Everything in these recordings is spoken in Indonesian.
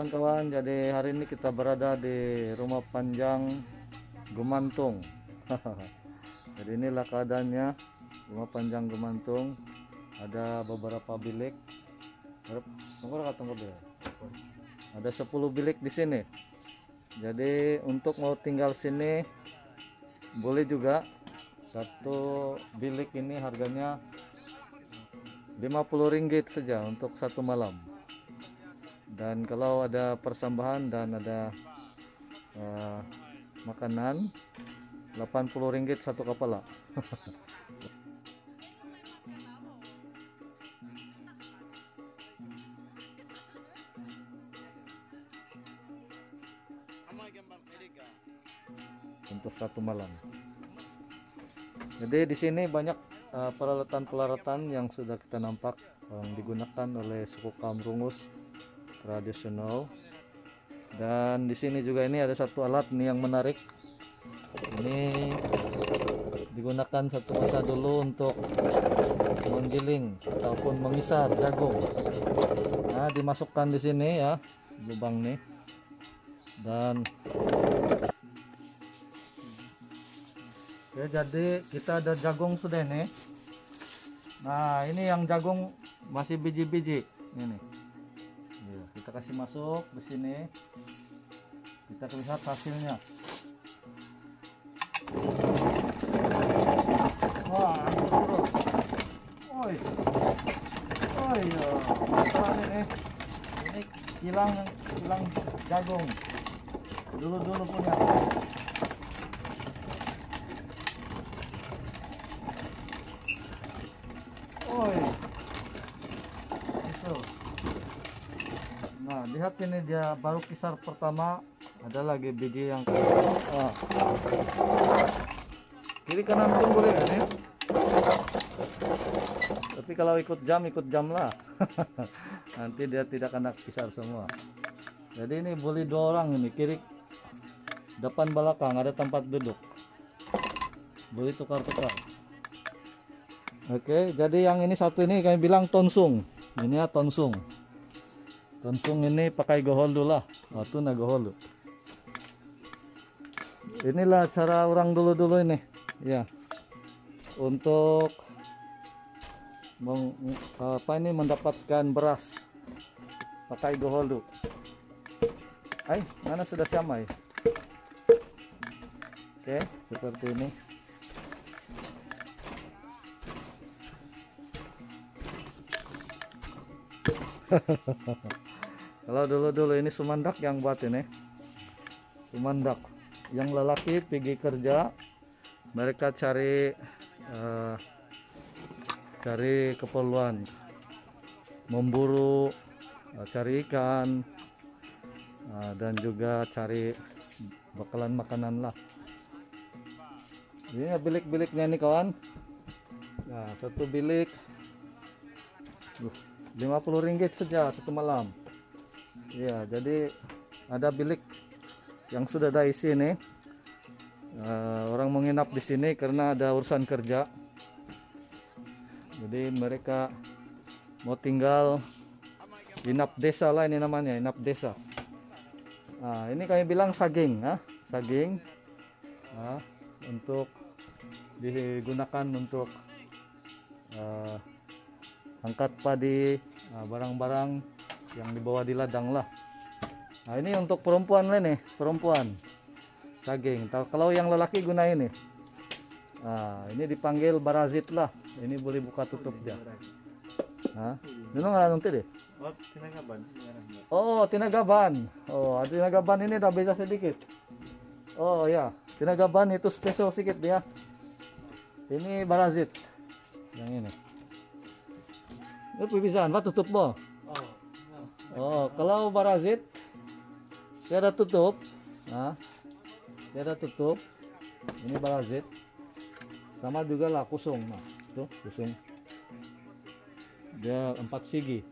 kawan-kawan, jadi hari ini kita berada di rumah panjang Gemantung. Jadi inilah keadaannya rumah panjang Gemantung. Ada beberapa bilik. Ada 10 bilik di sini. Jadi untuk mau tinggal sini boleh juga. Satu bilik ini harganya Rp50 saja untuk satu malam. Dan kalau ada persambahan dan ada makanan, Rp80 satu kepala. Untuk satu malam. Jadi di sini banyak peralatan-peralatan yang sudah kita nampak yang digunakan oleh suku Kamrungus tradisional. Dan di sini juga ini ada satu alat nih yang menarik. Ini digunakan satu masa dulu untuk menggiling ataupun mengisar jagung. Nah, dimasukkan di sini ya, lubang nih. Dan ya, jadi kita ada jagung sudah nih. Nah, ini yang jagung masih biji-biji ini. Ya, kita kasih masuk di sini. Kita lihat hasilnya. Wah, terus. Oi. Oh iya, ini kilang jagung. Dulu punya. Oi. Itu. Nah, lihat ini dia baru kisar pertama, ada lagi biji yang kiri kanan pun boleh kan ya? Tapi kalau ikut jam lah. Nanti dia tidak kena kisar semua. Jadi ini boleh 2 orang ini, kiri depan belakang ada tempat duduk. Boleh tukar-tukar. Oke, jadi yang ini satu ini kami bilang tonsung. Ini ya tonsung. Tonsung ini pakai goholu lah. Waktu na goholu. Inilah cara orang dulu-dulu ini. Ya. Untuk mendapatkan beras pakai goholu. Mana sudah siamai. Oke, seperti ini. Kalau dulu ini sumandak yang buat ini. Sumandak. Yang lelaki pergi kerja, mereka cari keperluan, memburu, cari ikan, dan juga cari bakalan makanan lah. Ini bilik-biliknya nih kawan. Nah, satu bilik Rp50 saja satu malam. Ya, jadi ada bilik yang sudah ada isi nih. Orang menginap di sini karena ada urusan kerja. Jadi mereka mau tinggal inap desa lah, ini namanya inap desa. Nah, ini kami bilang saging, saging. Untuk digunakan untuk angkat padi, barang-barang yang dibawa di ladang lah. Nah, ini untuk perempuan lah nih, perempuan saging. Kalau yang lelaki guna ini. Nah, ini dipanggil barazit lah. Ini boleh buka tutup dia. Ini nggak nanti deh. Oh, tinagaban. Oh, tinagaban ini udah beda sedikit. Oh ya, tinagaban itu spesial sedikit dia. Ini barazit. Yang ini. Itu bisa, tutup mo. Oh, kalau barazit tiada tutup. Tiada tutup. Ini barazit. Sama juga lah kusung. Nah, tuh kusung. Dia 4 sigi.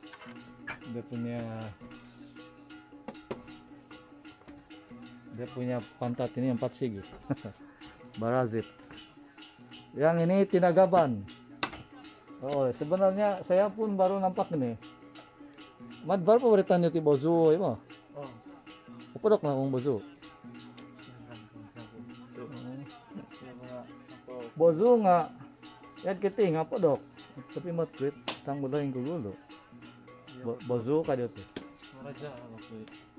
Dia punya pantat ini 4 sigi. Barazit. Yang ini tinagaban. Oh, sebenarnya saya pun baru nampak ini. Madbar paborito nyo ti bozo mo. Oh. Upadok na akong bozo. Bozo nga. Yan kiti nga podok. Tapi matwit tang bola yung gugulo. Bozo ka dito. Raja ako.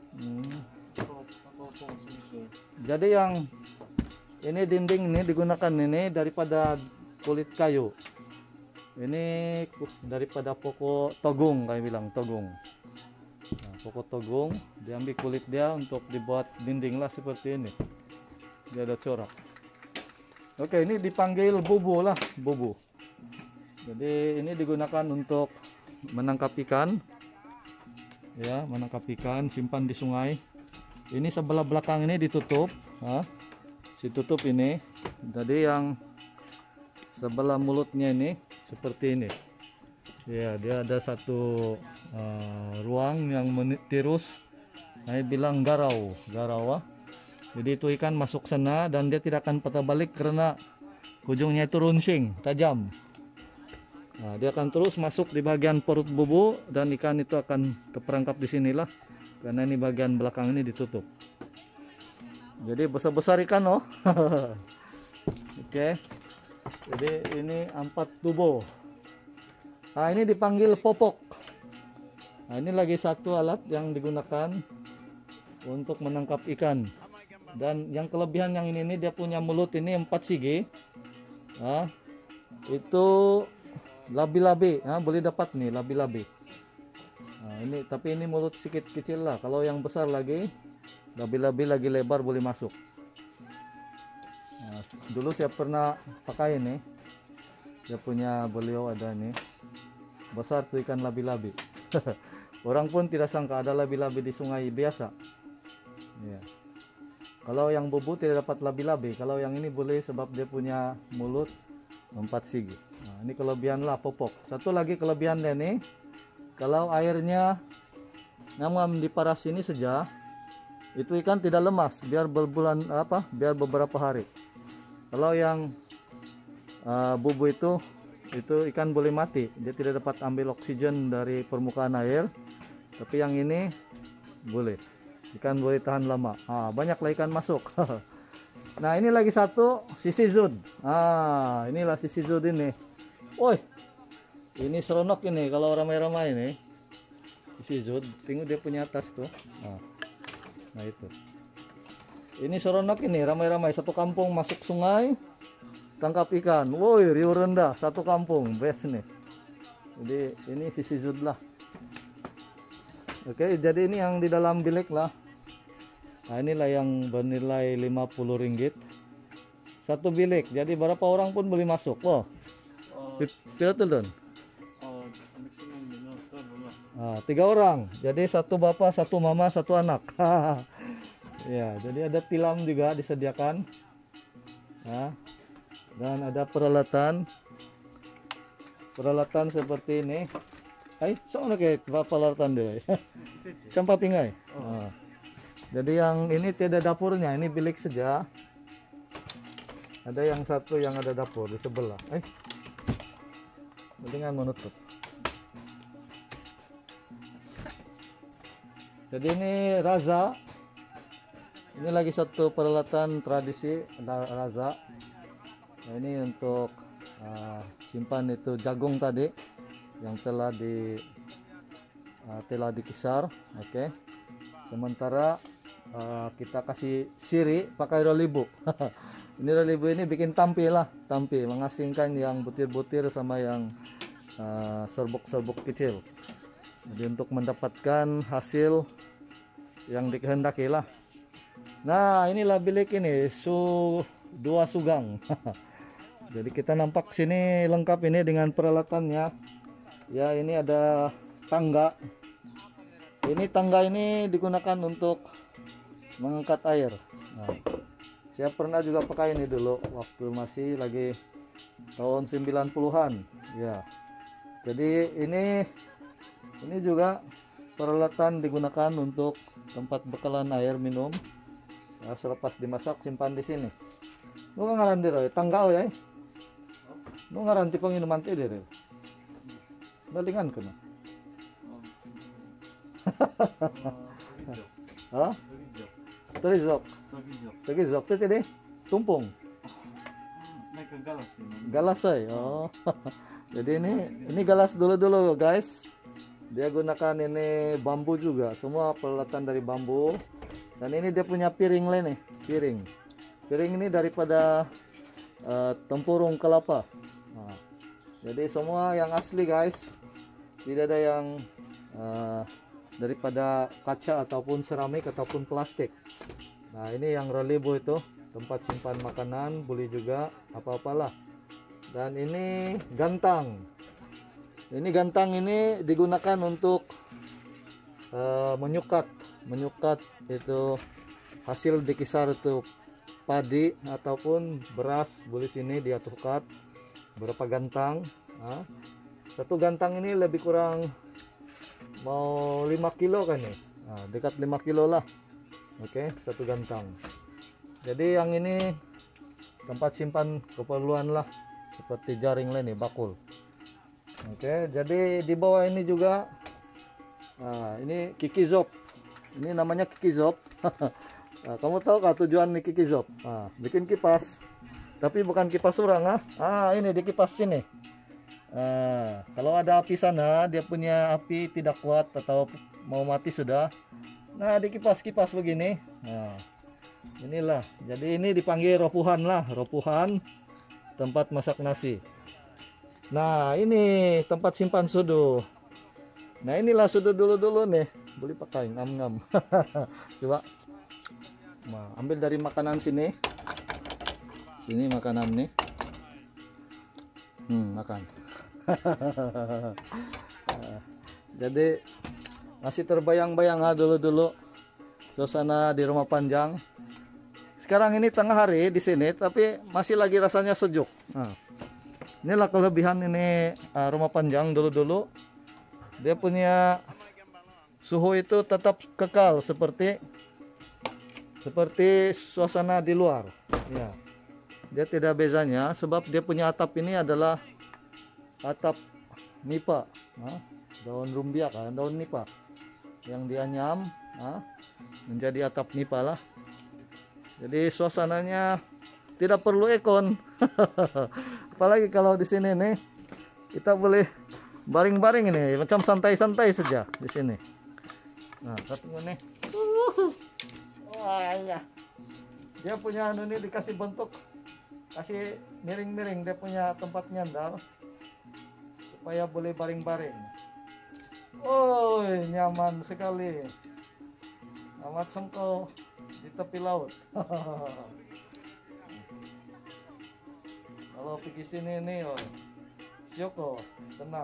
Ako sumiso. Jadi yang ini dinding ini digunakan ini daripada kulit kayu. Ini daripada pokok togung, kayak bilang togung. Nah, pokok togung diambil kulit dia untuk dibuat dinding lah seperti ini. Dia ada corak. Oke, ini dipanggil bubu lah, bubu. Jadi ini digunakan untuk menangkap ikan. Ya, menangkap ikan, simpan di sungai. Ini sebelah belakang ini ditutup. Si tutup ini. Jadi yang sebelah mulutnya ini seperti ini. Ya, dia ada satu ruang yang tirus. Saya bilang garau, Jadi itu ikan masuk sana dan dia tidak akan patah balik karena ujungnya itu runcing, tajam. Nah, dia akan terus masuk di bagian perut bubu dan ikan itu akan keperangkap di sinilah karena ini bagian belakang ini ditutup. Jadi besar-besar ikan oh. Oke. Jadi ini 4 tubo. Nah, ini dipanggil popok. Nah, ini lagi satu alat yang digunakan untuk menangkap ikan. Dan yang kelebihan yang ini dia punya mulut ini 4 sigi. Nah, itu labi-labi. Nah, boleh dapat nih labi-labi. Nah, ini tapi ini mulut sedikit kecil lah. Kalau yang besar lagi, labi-labi lagi lebar boleh masuk. Nah, dulu saya pernah pakai ini. Dia punya beliau ada nih. Besar tuh ikan labi-labi. Orang pun tidak sangka ada labi-labi di sungai biasa. Ya. Kalau yang bubu tidak dapat labi-labi. Kalau yang ini boleh sebab dia punya mulut 4 sigi. Nah, ini kelebihan lah popok. Satu lagi kelebihan dia nih. Kalau airnya ngam di paras ini saja, itu ikan tidak lemas. Biar biar beberapa hari. Kalau yang bubu itu ikan boleh mati. Dia tidak dapat ambil oksigen dari permukaan air. Tapi yang ini boleh. Ikan boleh tahan lama. Banyaklah ikan masuk. Nah, ini lagi satu sisi zud. Inilah sisi zud ini. Woi, ini seronok ini kalau ramai-ramai ini. Sisi zud, tengok dia punya atas tuh. Nah itu. Ini seronok ini ramai-ramai satu kampung masuk sungai tangkap ikan. Woi, riuh rendah satu kampung best nih. Jadi ini sisi zud lah. Oke, jadi ini yang di dalam bilik lah. Nah, inilah yang bernilai 50 ringgit. Satu bilik. Jadi berapa orang pun boleh masuk. Wah. Pira tuh, Don? 3 orang. Jadi satu bapak, satu mama, satu anak. Ya, jadi ada tilam juga disediakan. Nah, dan ada peralatan seperti ini. Soalnya kayak peralatan deh. Sampah pingai. Jadi yang ini tidak dapurnya, ini bilik saja. Ada yang satu yang ada dapur di sebelah. Mendingan menutup. Jadi ini raza. Ini lagi satu peralatan tradisi raza. Nah, ini untuk simpan itu jagung tadi yang telah dikisar. Oke. Sementara kita kasih siri pakai rolibu. Ini rolibu ini bikin tampi lah, mengasingkan yang butir-butir sama yang serbuk-serbuk kecil. Jadi untuk mendapatkan hasil yang dikehendaki lah. Nah, inilah bilik ini 2 sugang. Jadi kita nampak sini lengkap ini dengan peralatannya. Ya, ini ada tangga. Ini tangga ini digunakan untuk mengangkat air. Nah, saya pernah juga pakai ini dulu waktu masih lagi tahun 90-an. Ya. Jadi ini juga peralatan digunakan untuk tempat bekalan air minum. Nah, selepas dimasak simpan di sini. Nu ngaran diri tangga ya. Nu ngaran tipe minuman teh diri. Dalingan kana. Tagijok. Hah? Tagijok. Tagizok. Tagijok. Tagizok itu tadi tumpung. Naik ke galas ini. Galas ay. Oh. Jadi ini galas dulu guys. Dia gunakan ini bambu juga. Semua peralatan dari bambu. Dan ini dia punya piring lain nih, piring. Piring ini daripada tempurung kelapa. Nah, jadi semua yang asli guys. Tidak ada yang daripada kaca ataupun seramik ataupun plastik. Nah, ini yang relibo itu, tempat simpan makanan, boleh juga apa-apalah. Dan ini gantang. Ini gantang ini digunakan untuk menyukat itu hasil dikisar itu padi ataupun beras, boleh sini dia tukat berapa gantang. Nah, satu gantang ini lebih kurang mau 5 kilo kan nih. Nah, dekat 5 kilo lah. Oke, satu gantang. Jadi yang ini tempat simpan keperluan lah, seperti jaring lain nih, bakul. Oke, jadi di bawah ini juga ini kikizop. Ini namanya kikizop. Nah, kamu tahu kah tujuan nih kikizop? Nah, bikin kipas. Tapi bukan kipas orang ini di kipas sini. Kalau ada api sana, dia punya api tidak kuat atau mau mati sudah. Nah, di kipas-kipas begini. Nah, inilah. Jadi ini dipanggil ropuhan lah, ropuhan tempat masak nasi. Nah, ini tempat simpan sudu. Nah, inilah sudu dulu nih. Boleh pakai ngam-ngam. Coba. Nah, ambil dari makanan sini. Sini makanan nih. Makan. Jadi masih terbayang-bayang dulu suasana di Rumah Panjang. Sekarang ini tengah hari di sini, tapi masih lagi rasanya sejuk. Nah, inilah kelebihan ini Rumah Panjang dulu. Dia punya suhu itu tetap kekal seperti suasana di luar. Ya, dia tidak bezanya sebab dia punya atap ini adalah atap nipa, daun rumbia kan, daun nipa yang dianyam menjadi atap nipa lah. Jadi suasananya tidak perlu ekon. Apalagi kalau di sini nih kita boleh baring-baring ini macam santai-santai saja di sini. Nah, satu nih. Wah, ya. Dia punya ini dikasih bentuk, kasih miring-miring, dia punya tempat nyandar supaya boleh baring-baring. Oh, nyaman sekali. Amat sengkau di tepi laut. Kalau pergi sini nih, Syoko, tenang,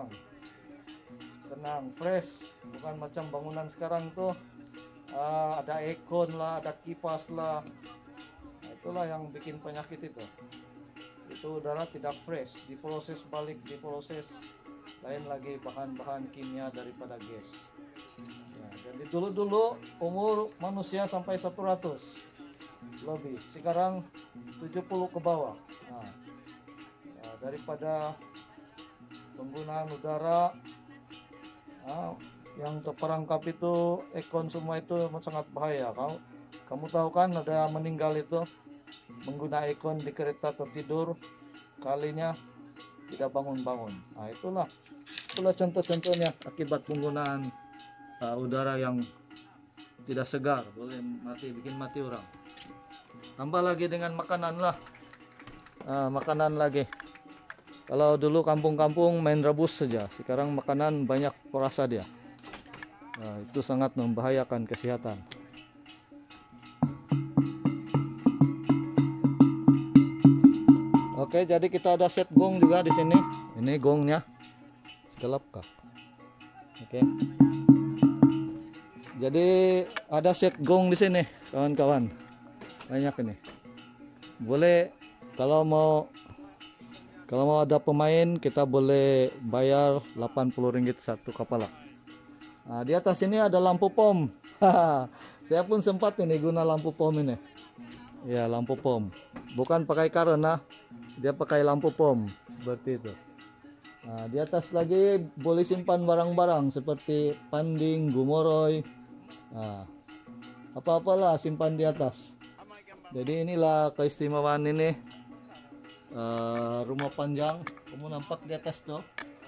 fresh, bukan macam bangunan sekarang tuh ada aircon lah, ada kipas lah. Nah, itulah yang bikin penyakit itu udara tidak fresh, diproses lain lagi bahan-bahan kimia daripada gas. Nah, jadi dulu umur manusia sampai 100 lebih, sekarang 70 ke bawah. Nah, daripada penggunaan udara yang terperangkap itu ekon semua itu sangat bahaya. Kamu tahu kan ada meninggal itu menggunakan ekon di kereta tertidur, kalinya tidak bangun-bangun. Nah, itulah contoh-contohnya akibat penggunaan udara yang tidak segar, boleh bikin mati orang. Tambah lagi dengan makanan lah, makanan lagi. Kalau dulu kampung-kampung main rebus saja, sekarang makanan banyak perasa dia. Nah, itu sangat membahayakan kesehatan. Oke, jadi kita ada set gong juga di sini. Ini gongnya. Gelap kah? Oke. Jadi ada set gong di sini, kawan-kawan. Banyak ini. Boleh kalau mau ada pemain, kita boleh bayar Rp80 satu kepala. Nah, di atas ini ada lampu pom. Saya pun sempat ini guna lampu pom ini. Ya, lampu pom. Bukan pakai karena dia pakai lampu pom seperti itu. Nah, di atas lagi boleh simpan barang-barang seperti panding, gumoroy, nah, apa-apalah simpan di atas. Jadi inilah keistimewaan ini, rumah panjang. Kamu nampak di atas tuh.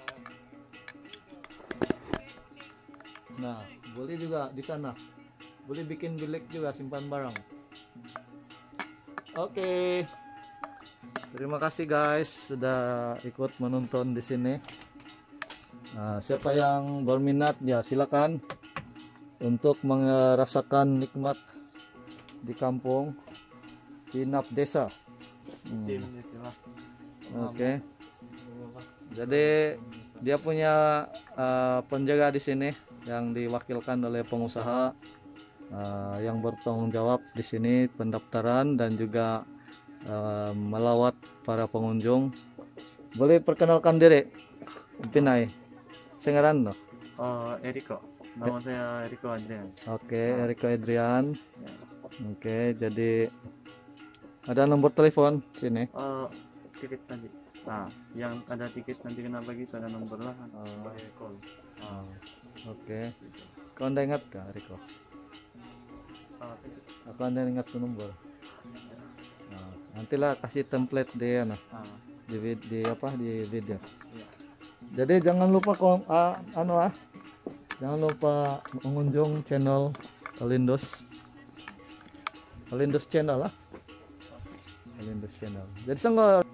Nah, boleh juga di sana. Boleh bikin bilik juga simpan barang. Oke. Terima kasih guys sudah ikut menonton di sini. Nah, siapa yang berminat ya silakan untuk merasakan nikmat di kampung Hinap Desa. Tim itu lah. Oke. Jadi dia punya penjaga di sini yang diwakilkan oleh pengusaha yang bertanggung jawab di sini pendaftaran dan juga melawat para pengunjung. Boleh perkenalkan diri, Pinay. Sengaran no? Oh, Eriko. Nama saya Eriko Adrian. Oke, Eriko Adrian. Oke, jadi ada nomor telepon sini. Tiket tadi. Nah, yang ada tiket nanti kena bagi ada nomor lah. Pakai call. Oke. Kau anda ingat kah, Eriko? Aku anda ingat ke nomor. Nantilah kasih template di di apa di video. Iya. Jadi jangan lupa jangan lupa mengunjung channel Alindos channel lah. Alindos channel. Jadi